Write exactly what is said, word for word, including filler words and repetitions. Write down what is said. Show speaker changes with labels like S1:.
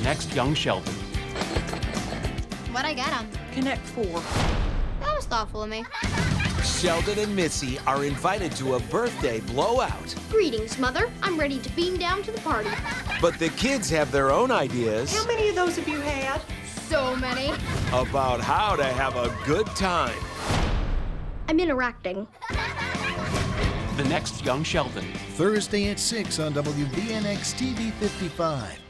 S1: next young Sheldon.
S2: What'd I get him?
S3: Connect four.
S2: That was thoughtful of me.
S4: Sheldon and Missy are invited to a birthday blowout.
S2: Greetings, Mother. I'm ready to beam down to the party.
S4: But the kids have their own ideas
S3: How many of those have you had?
S2: So many.
S4: about how to have a good time.
S2: I'm interacting.
S1: The next young Sheldon.
S5: Thursday at six on W B N X T V fifty-five.